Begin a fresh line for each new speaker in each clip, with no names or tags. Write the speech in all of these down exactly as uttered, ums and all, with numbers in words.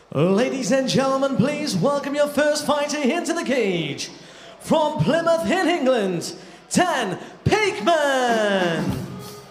Ladies and gentlemen, please welcome your first fighter into the cage. From Plymouth in England, Dan Pakeman.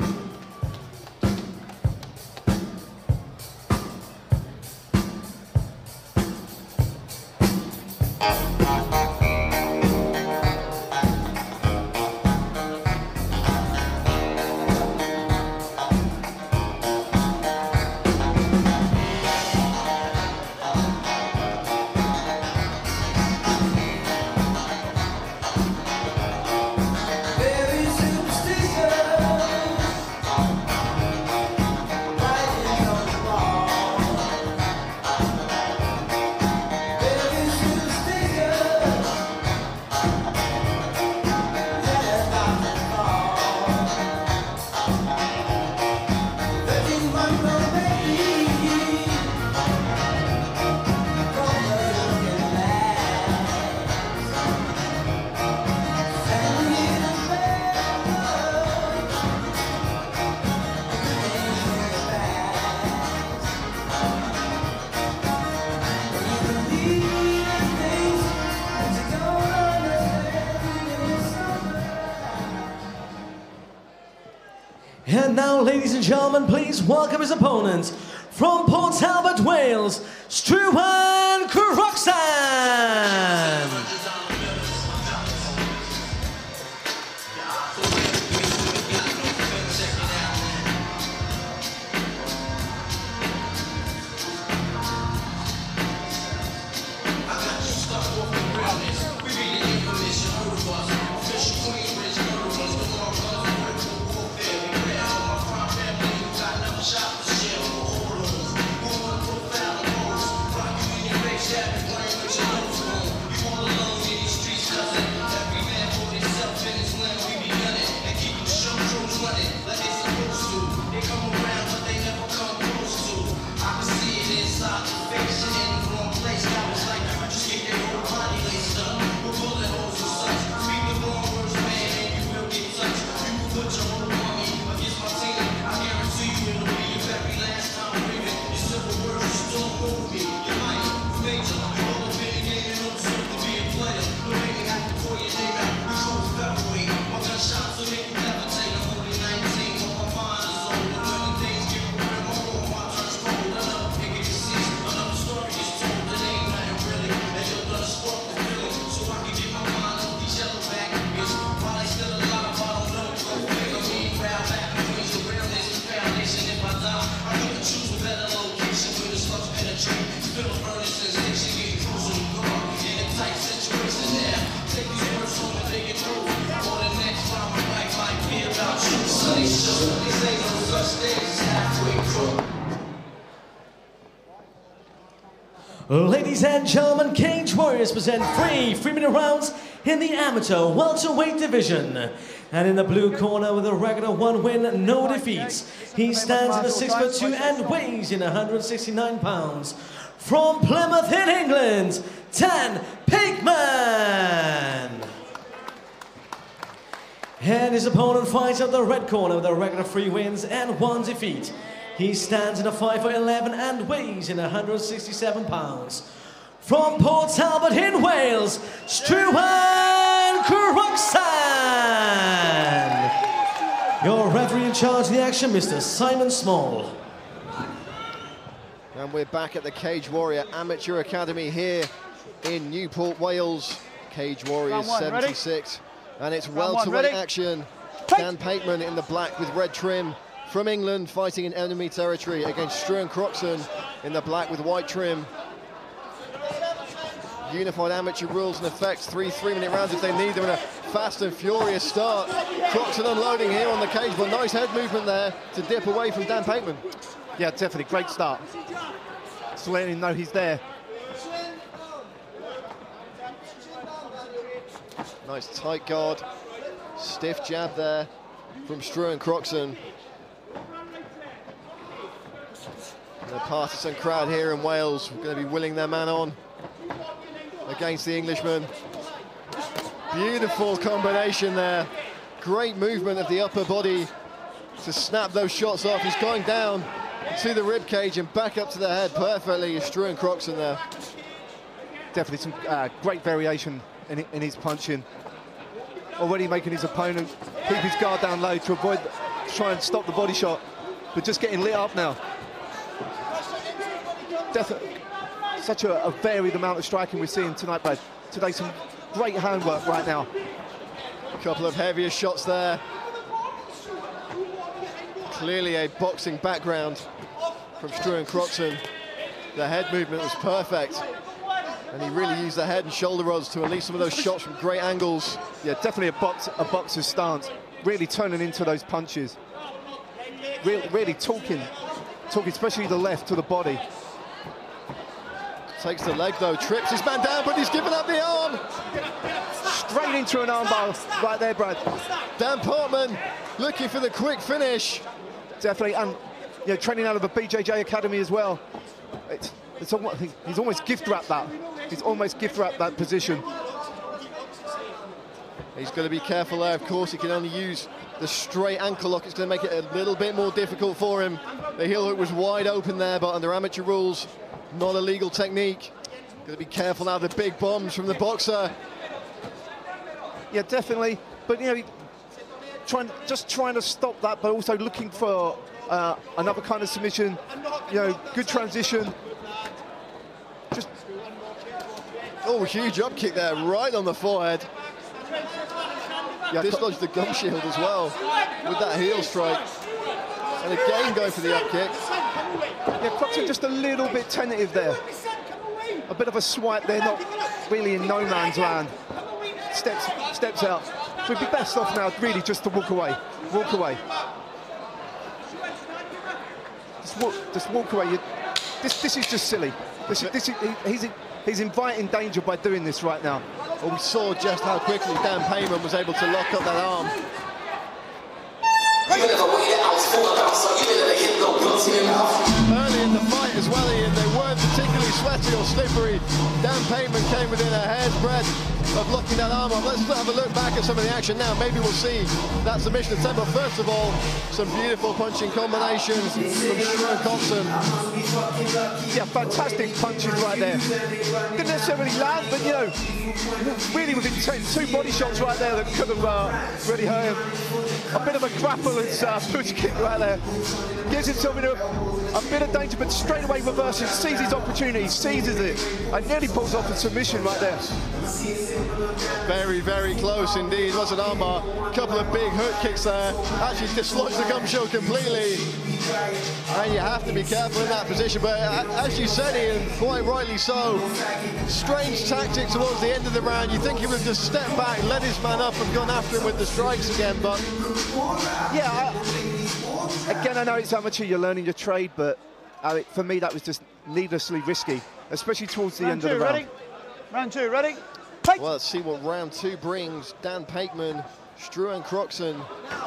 And now, ladies and gentlemen, please welcome his opponent from Port Talbot, Wales, Struan Croxan. Ladies and gentlemen, Cage Warriors present three three-minute rounds in the amateur welterweight division. And in the blue corner with a record of one win, no defeats, he stands in a six foot two and weighs in one hundred sixty-nine pounds. From Plymouth in England, Dan Pakeman. And his opponent fights out the red corner with a record of three wins and one defeat. He stands in a five foot eleven and weighs in one hundred sixty-seven pounds. From Port Talbot in Wales, Struan Croxan. Your referee in charge of the action, Mister Simon Small.
And we're back at the Cage Warrior Amateur Academy here in Newport, Wales. Cage Warriors seventy-six. And it's welterweight action. Dan Pakeman in the black with red trim. From England, fighting in enemy territory against Struan Croxan in the black with white trim. Unified amateur rules in effect, three three-minute rounds if they need them, in a fast and furious start. Croxan unloading here on the cage, but nice head movement there to dip away from Dan Pakeman.
Yeah, definitely, great start. Just letting him know he's there.
Nice tight guard, stiff jab there from Struan Croxan. The partisan crowd here in Wales are going to be willing their man on against the Englishman. Beautiful combination there. Great movement of the upper body to snap those shots off. He's going down. to the rib cage and back up to the head perfectly. Struan Croxan there.
Definitely some uh, great variation in, in his punching. Already making his opponent keep his guard down low to avoid, to try and stop the body shot, but just getting lit up now. Definitely such a, a varied amount of striking we're seeing tonight, Brad. Today, some great handwork right now.
A couple of heavier shots there. Clearly a boxing background from Struan Croxan. The head movement was perfect. And he really used the head and shoulder rods to release some of those shots from great angles.
Yeah, definitely a, box, a boxer's stance. Really turning into those punches. Really, really talking, talking, especially the left to the body.
Takes the leg though, trips his man down, but he's given up the arm.
Straight into an armbar right there, Brad.
Dan Pakeman looking for the quick finish.
Definitely, and you know, training out of the B J J Academy as well. It's, it's almost, he's almost gift wrapped that. He's almost gift wrapped that position.
He's going to be careful there. Of course, he can only use the straight ankle lock. It's going to make it a little bit more difficult for him. The heel hook was wide open there, but under amateur rules, not a legal technique. Going to be careful now of the big bombs from the boxer.
Yeah, definitely. But you know, trying just trying to stop that, but also looking for uh, another kind of submission. You know, good transition. Just
oh, huge up kick there, right on the forehead.
Yeah,
dislodged the gum shield as well with that heel strike. And again going for the up kick.
Yeah, Croxan just a little bit tentative there. A bit of a swipe there, not really in no man's land. Steps, steps out. We'd be best off now, really, just to walk away. Walk away. Just walk, just walk away. You, this, this is just silly. This, this is, he, he's, he's inviting danger by doing this right now.
Well, we saw just how quickly Dan Pakeman was able to lock up that arm. Early in the fight as well, Ian, they weren't particularly sweaty or slippery. Dan Pakeman came within a hair's breadth of locking that arm up. Let's have a look back at some of the action now. Maybe we'll see that submission attempt. But first of all, some beautiful punching combinations from Struan Croxan.
Yeah, fantastic punches right there. Didn't necessarily land, but you know, really with intent. Two body shots right there that could have uh, really hurt him. A bit of a grapple and uh, push kick right there. Gives himself into a, a bit of danger, but straight away reverses, sees his opportunity, seizes it, and nearly pulls off a submission right there.
Very, very close indeed. Was an armbar. A couple of big hook kicks there. Actually dislodged the gum shield completely. And you have to be careful in that position. But as you said, Ian, quite rightly so, strange tactic towards the end of the round. You think he would have just stepped back, let his man up and gone after him with the strikes again, but...
Yeah, I, again, I know it's amateur, you're learning your trade, but uh, for me that was just needlessly risky, especially towards the
round
end
two,
of the
ready?
round.
Round two, ready?
Well, let's see what round two brings. Dan Pakeman, Struan Croxan.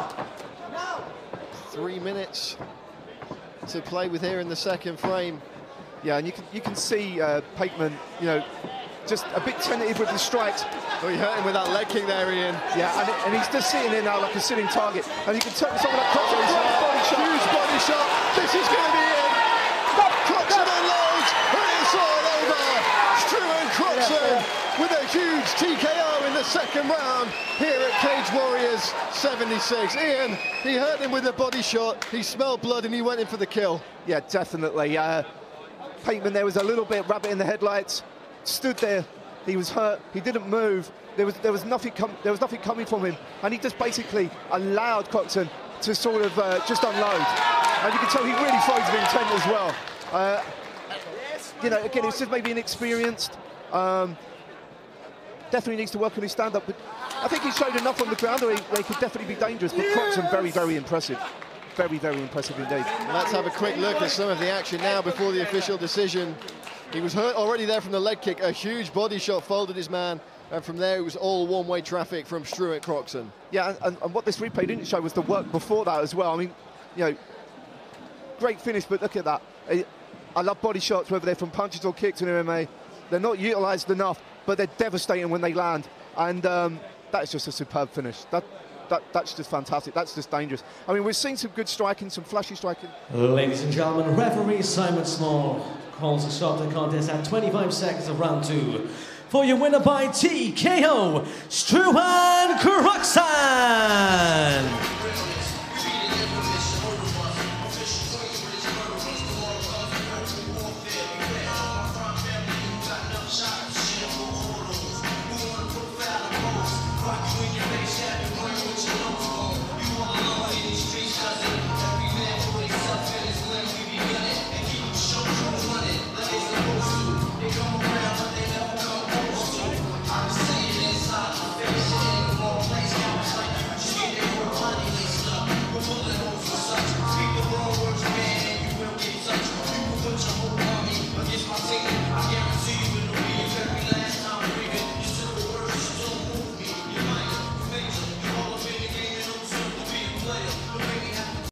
Three minutes to play with here in the second frame.
Yeah, and you can you can see uh, Pakeman, you know, just a bit tentative with the strikes.
Oh, he hurt him with that leg kick there, Ian.
Yeah, and, and he's just sitting there now like a sitting target. And you can tell some of that Croxan,
Oh,
body shot.
huge body shot. This is going to be it. Croxan unloads, and it's all over. Struan Croxan yeah, yeah. with a huge T K O in the second round here at Cage Warriors seventy-six. Ian, he hurt him with a body shot. He smelled blood and he went in for the kill.
Yeah, definitely. Uh, Pakeman there was a little bit rabbit in the headlights. Stood there. He was hurt. He didn't move. There was there was nothing com there was nothing coming from him, and he just basically allowed Croxan to sort of uh, just unload. And you can tell he really throws with intent as well. Uh, you know, again, it's just maybe inexperienced. Um, definitely needs to work on his stand-up, but I think he showed enough on the ground where he, where he could definitely be dangerous. But Croxan, very, very impressive. Very, very impressive indeed.
Well, let's have a quick look at some of the action now before the official decision. He was hurt already there from the leg kick. A huge body shot folded his man, and from there it was all one-way traffic from Struan Croxan.
Yeah, and, and what this replay didn't show was the work before that as well. I mean, you know, great finish, but look at that. I, I love body shots, whether they're from punches or kicks in M M A. They're not utilised enough, but they're devastating when they land, and um, that is just a superb finish. That that, that's just fantastic. That's just dangerous. I mean, we've seen some good striking, some flashy striking.
Ladies and gentlemen, referee Simon Small calls a stop to the contest at twenty-five seconds of round two. For your winner by T K O, Struan Croxan.